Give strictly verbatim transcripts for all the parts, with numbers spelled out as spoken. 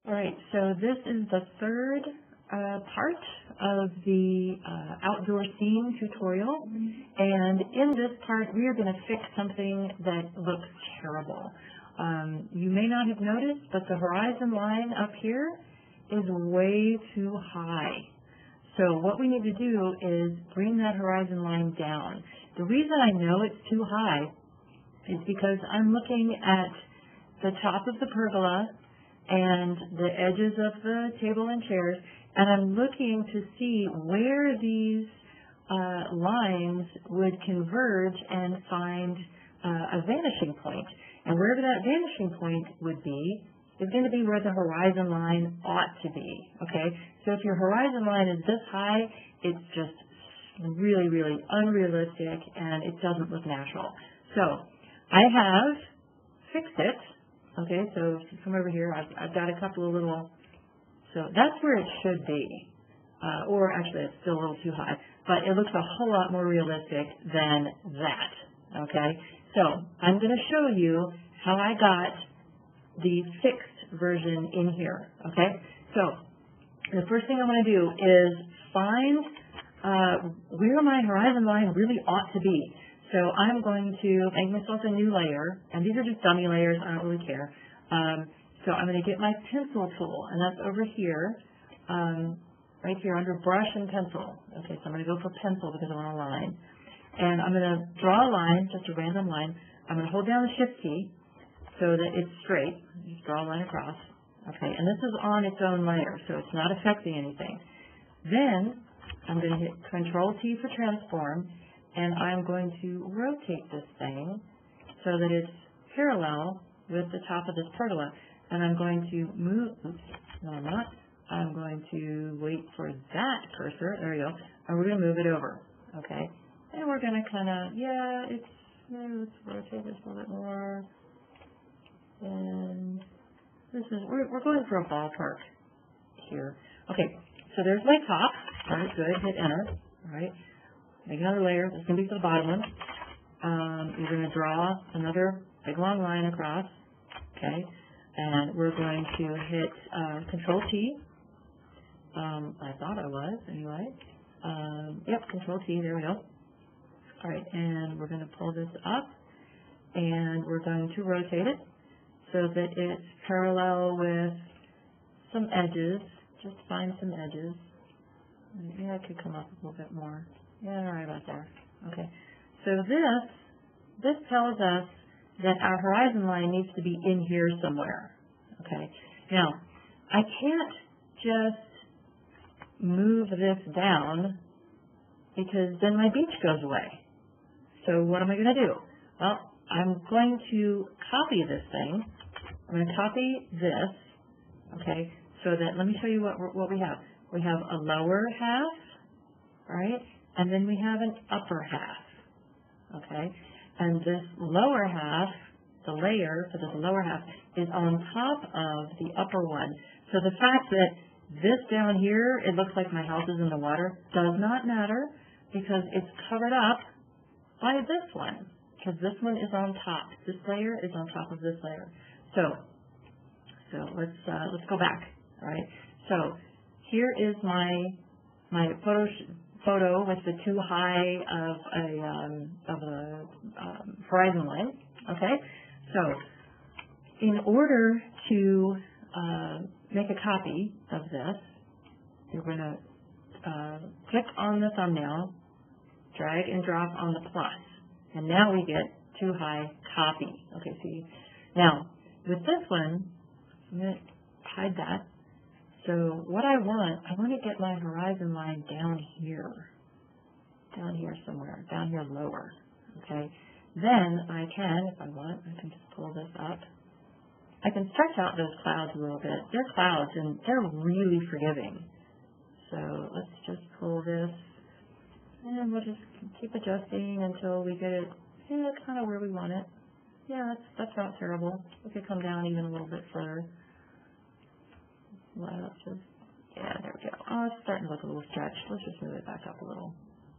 All right, so this is the third uh, part of the uh, outdoor scene tutorial, and in this part we are going to fix something that looks terrible. Um, you may not have noticed, but the horizon line up here is way too high. So what we need to do is bring that horizon line down. The reason I know it's too high is because I'm looking at the top of the pergola and the edges of the table and chairs, and I'm looking to see where these uh, lines would converge and find uh, a vanishing point. And wherever that vanishing point would be is going to be where the horizon line ought to be, okay? So if your horizon line is this high, it's just really, really unrealistic, and it doesn't look natural. So I have fixed it. Okay, so if you come over here, I've, I've got a couple of little, so that's where it should be. Uh, or actually, it's still a little too high, but it looks a whole lot more realistic than that. Okay, so I'm going to show you how I got the fixed version in here. Okay, so the first thing I'm going to do is find uh, where my horizon line really ought to be. So I'm going to make myself a new layer, and these are just dummy layers, I don't really care. Um, so I'm going to get my pencil tool, and that's over here, um, right here under brush and pencil. Okay, so I'm going to go for pencil because I want a line. And I'm going to draw a line, just a random line. I'm going to hold down the shift key so that it's straight. Just draw a line across. Okay, and this is on its own layer, so it's not affecting anything. Then I'm going to hit control T for transform, and I'm going to rotate this thing so that it's parallel with the top of this pergola. And I'm going to move, oops, no I'm not, I'm going to wait for that cursor, there we go, and we're going to move it over, okay? And we're going to kind of, yeah, it's, let's rotate this a little bit more. And this is, we're, we're going for a ballpark here. Okay, so there's my top, all right, good, hit enter, all right. Make another layer. This is going to be for the bottom one. Um, you're going to draw another big long line across, okay? And we're going to hit uh, control T. Um, I thought I was, anyway. Um, yep, control T, there we go. All right, and we're going to pull this up, and we're going to rotate it so that it's parallel with some edges. Just find some edges. Maybe I could come up a little bit more. Yeah, right about there. Okay. So this, this tells us that our horizon line needs to be in here somewhere. Okay. Now, I can't just move this down because then my beach goes away. So what am I going to do? Well, I'm going to copy this thing. I'm going to copy this. Okay. So that, let me show you what, what we have. We have a lower half, right? And then we have an upper half, okay? And this lower half, the layer for this lower half, is on top of the upper one. So the fact that this down here, it looks like my house is in the water, does not matter because it's covered up by this one, because this one is on top. This layer is on top of this layer. So, so let's uh, let's go back, all right? So here is my my photo. photo with the too high of a, um, of a um, horizon line, okay? So in order to uh, make a copy of this, you're going to uh, click on the thumbnail, drag and drop on the plus, and now we get too high copy. Okay, see? Now, with this one, I'm going to hide that. So what I want, I want to get my horizon line down here, down here somewhere, down here lower, okay? Then I can, if I want, I can just pull this up. I can stretch out those clouds a little bit. They're clouds, and they're really forgiving. So let's just pull this, and we'll just keep adjusting until we get it yeah, kind of where we want it. Yeah, that's, that's not terrible. We could come down even a little bit further. Well, let's just, yeah, there we go. Oh, it's starting to look a little stretched. Let's just move it back up a little.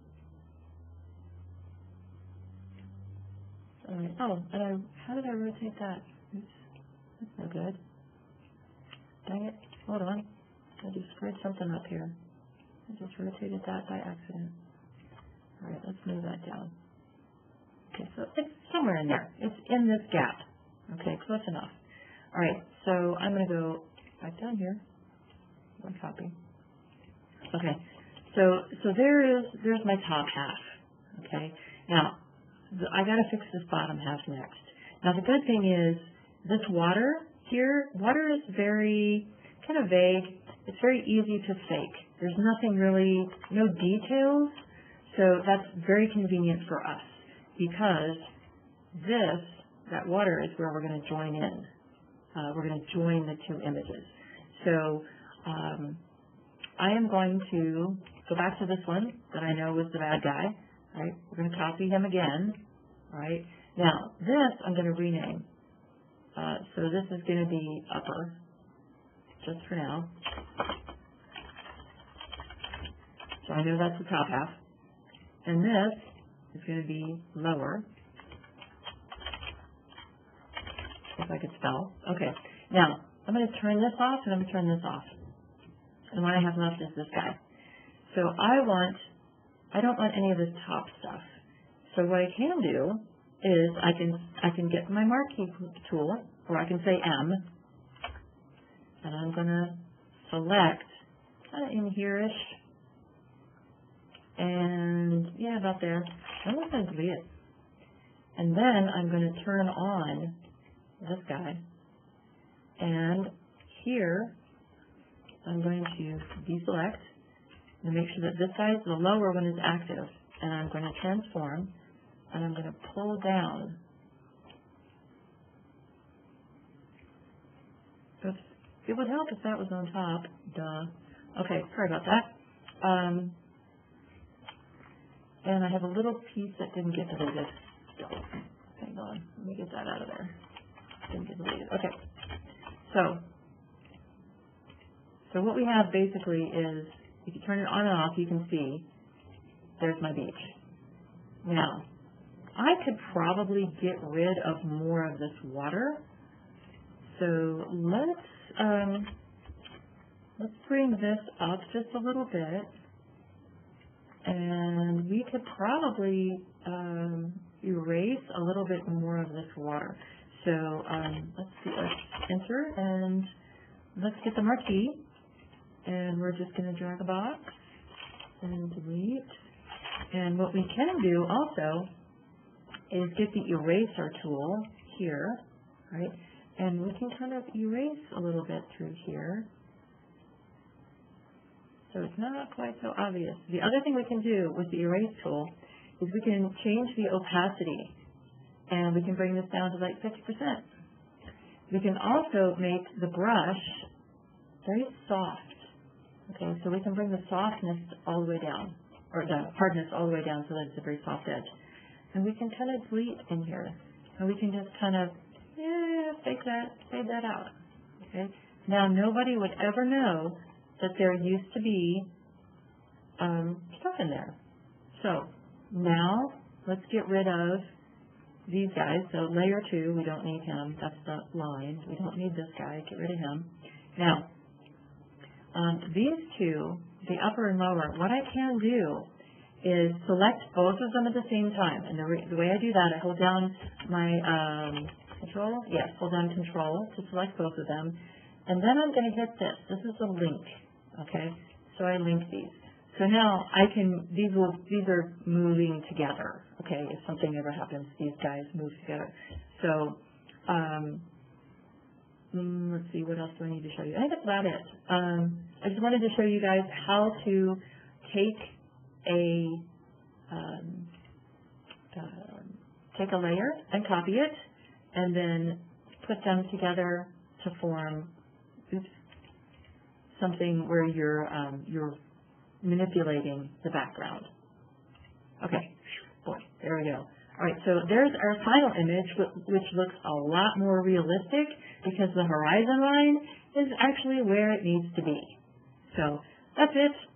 All right. Oh, and I, how did I rotate that? Oops, that's no good. dang it, hold on. I just screwed something up here. I just rotated that by accident. All right, let's move that down. Okay, so it's somewhere in there. It's in this gap. Okay, close enough. All right, so I'm going to go back down here. One copy. Okay, so so there is there's my top half. Okay, now the, I got to fix this bottom half next. Now the good thing is this water here, water is very kind of vague. It's very easy to fake. There's nothing really, no details, so that's very convenient for us because this, that water is where we're going to join in. Uh, we're going to join the two images. So um, I am going to go back to this one that I know was the bad guy. Right? We're going to copy him again. Right? Now, this I'm going to rename. Uh, so this is going to be upper, just for now. So I know that's the top half. And this is going to be lower. If I could spell. Okay. Now, I'm going to turn this off and I'm going to turn this off. And what I have left is this guy. So I want, I don't want any of this top stuff. So what I can do is I can, I can get my marquee tool, or I can say M, and I'm going to select kind of in here-ish. And yeah, about there. I'm going to delete it. And then I'm going to turn on this guy. And here, I'm going to deselect and make sure that this guy, the lower one, is active. And I'm going to transform, and I'm going to pull down. Oops. It would help if that was on top. Duh. Okay, sorry about that. Um, and I have a little piece that didn't get deleted. Hang on, let me get that out of there. Didn't get deleted. Okay. So, so what we have basically is, if you turn it on and off, you can see there's my beach. Now, I could probably get rid of more of this water. So let's um, let's bring this up just a little bit, and we could probably um, erase a little bit more of this water. So um, let's see, let's enter, and let's get the marquee, and we're just going to drag a box and delete. And what we can do also is get the eraser tool here, right? And we can kind of erase a little bit through here. So it's not quite so obvious. The other thing we can do with the erase tool is we can change the opacity, and we can bring this down to like fifty percent. We can also make the brush very soft. Okay, so we can bring the softness all the way down, or the hardness all the way down so that it's a very soft edge. And we can kind of delete in here, and we can just kind of, yeah, fake that, fade that out. Okay. Now nobody would ever know that there used to be um, stuff in there. So now let's get rid of these guys. So layer two, we don't need him. That's the line. We don't need this guy. Get rid of him. Now um, these two, the upper and lower, what I can do is select both of them at the same time. And the, re the way I do that, I hold down my um, control, yes, hold down control to select both of them. And then I'm going to hit this. This is a link, okay? So I link these. So now I can, these will, these are moving together, okay? If something ever happens, these guys move together. So, um, mm, let's see, what else do I need to show you? I think that's about it. Um, I just wanted to show you guys how to take a, um, uh, take a layer and copy it, and then put them together to form, oops, something where you're um, you're manipulating the background. Okay, boy, there we go. All right, so there's our final image, which looks a lot more realistic because the horizon line is actually where it needs to be. So that's it.